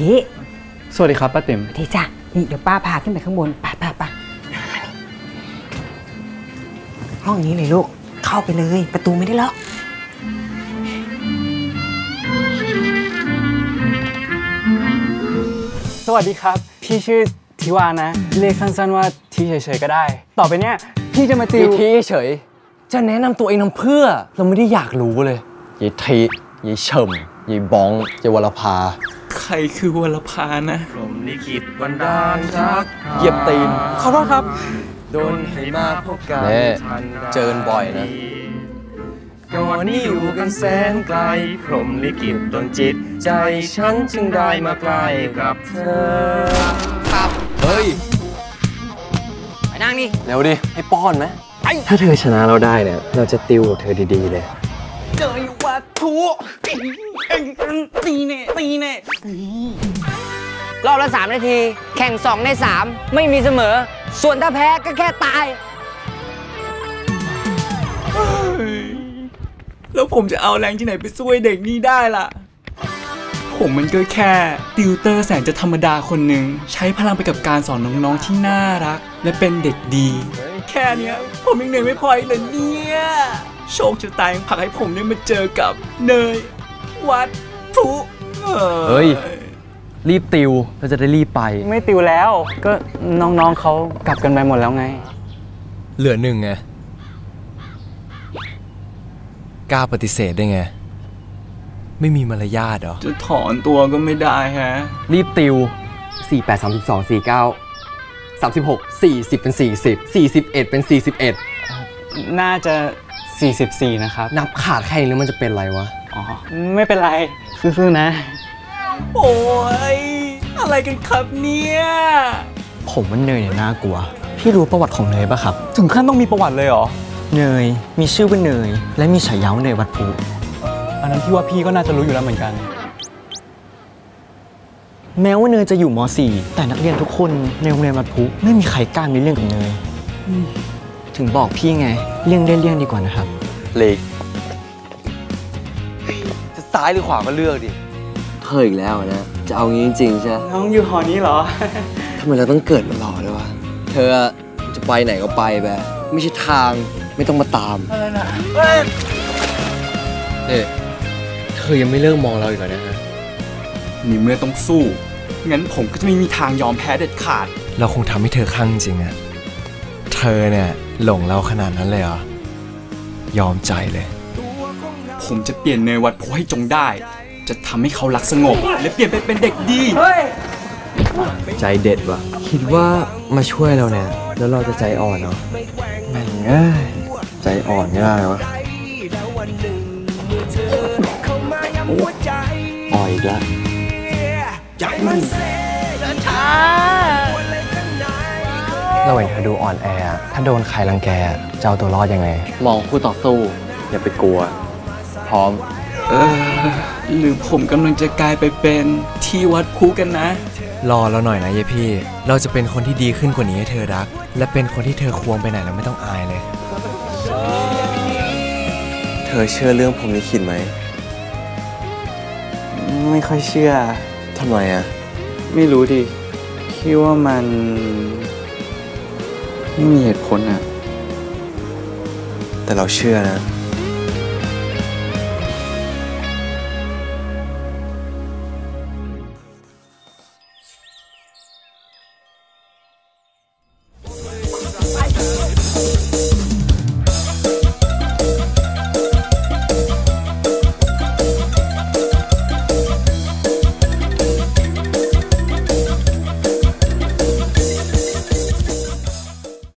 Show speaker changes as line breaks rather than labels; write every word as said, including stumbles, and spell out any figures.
พี่
สวัสดีครับป้าติ๋ม
ดีจ้ะนี่เดี๋ยวป้าพาขึ้นไปข้างบนป้าป้าป้าห้องนี้เลยลูกเข้าไปเลยประตูไม่ได้ล็อก
สวัสดีครับพี่ชื่อทิวานะเรียกสั้นๆว่าทีเฉยๆก็ได้ต่อไปเนี้ยพี่จะมาติว
ทีเฉยจะแนะนำตัวเองทำเพื่อเราไม่ได้อยากรู้เลยยายทียายเฉิมยายบ้องยายวรภา
ใครคือวรภานะ
พรหมลิขิตบันดาลรัก
เหยียบตีน
ขอโทษครับ
โดนให้มาพบกัน
เจอบ่อยนะ
ก่อนนี้อยู่กันแสนไกลพรหมลิขิตดลจิตใจฉันจึงได้มาใกล้กับเธอ
ครับเฮ้ยไปนั่งนี่เร็วดิให้ป้อนไหมถ้าเธอชนะเราได้เนี่ยเราจะติวกับเธอดีๆเลย
เจอวัตถุตีเน่ตีเน่
รอบละสามนาทีแข่งสองในสามไม่มีเสมอส่วนถ้าแพ้ก็แค่ตาย
แล้วผมจะเอาแรงที่ไหนไปช่วยเด็กนี่ได้ล่ะผมมันก็แค่ติวเตอร์แสนจะธรรมดาคนหนึ่งใช้พลังไปกับการสอนน้องๆที่น่ารักและเป็นเด็กดีแค่เนี้ยผมยังเหนื่อยไม่พออีกเลยเนี่ยโชคชะตายังผลักให้ผมได้มาเจอกับเนยวัดทุ
เฮ้ยรีบติวเราจะได้รีบไป
ไม่ติวแล้วก็น้องๆเขากลับกันไปหมดแล้วไง
เหลือหนึ่งไงกล้าปฏิเสธได้ไงไม่มีมารยาทเหรอ
จะถอนตัวก็ไม่ได้ฮะ
รีบติวสี่ แปด สาม สอง สี่ เก้า สามสิบหก สี่สิบเป็นสี่สิบ สี่สิบเอ็ดเป็นสี่สิบเอ็ด
น่าจะสี่สิบสี่นะครับ
นับขาดแค่นี้แล้วมันจะเป็นอะไรวะ
อ๋อไม่เป็นไรซื่อๆนะโอ้ยอะไรกันครับเนี่ย
ผมว่าเนยเนี่ยน่ากลัวพี่รู้ประวัติของเนยป่ะครับ
ถึงขั้นต้องมีประวัติเลยเหรอ
เนยมีชื่อว่าเนยและมีฉายาว่าเนยวัดภู
อันนั้นพี่ว่าพี่ก็น่าจะรู้อยู่แล้วเหมือนกัน
แม้ว่าเนยจะอยู่ม .สี่ แต่นักเรียนทุกคนในโรงเรียนวัดภูไม่มีใครกล้ามีเรื่องกับเนยถึงบอกพี่ไงเลี่ยงได้เลี่ยงดีกว่านะครับ
เล็กจะซ้ายหรือขวาก็เลือกดิเฮ้ยอีกแล้วนะจะเอางี้จริงๆใช่
น้องอยู่หอนี้เหรอ
ทำไมเราต้องเกิดมาหล่อด้วยวะเธอจะไปไหนก็ไปแบบไม่ใช่ทางไม่ต้องมาตามเออนะเอ๊ะเธอยังไม่เลิกมองเราอีกเหรอนะฮะ
นี่เมื่อต้องสู้งั้นผมก็จะไม่มีทางยอมแพ้เด็ดขาด
เราคงทำให้เธอคลั่งจริงอะเธอเนี่ยหลงเราขนาดนั้นเลยเหรอยอมใจเลย
ผมจะเปลี่ยนเนยวัดภูให้จงได้จะทำให้เขารักสงบและเปลี่ยนไปเป็นเด็กดี
ใจเด็ดวะคิดว่ามาช่วยเราเนี่ยแล้วเราจะใจอ่อนเนาะแม่งเอ้ยใจอ่อนง่ายวะอ่อยอีกแล้วเราเห็นเธอดูอ่อนแอถ้าโดนใครรังแกจะเอาตัวรอดยังไงมองคู่ต่อสู้อย่าไปกลัวพร้อม
เออหรือผมกำลังจะกลายไปเป็นที่วัดภูกันนะ
รอเราหน่อยนะเยพี่เราจะเป็นคนที่ดีขึ้นกว่านี้ให้เธอรักและเป็นคนที่เธอควงไปไหนแล้วไม่ต้องอายเลยเธอเชื่อเรื่องพรหมลิขิตไหม
ไม่ค่อยเชื่อ
ทำไมอ่ะ
ไม่รู้ดิคิดว่ามันไม่มีเหตุผลอ่ะ
แต่เราเชื่อนะ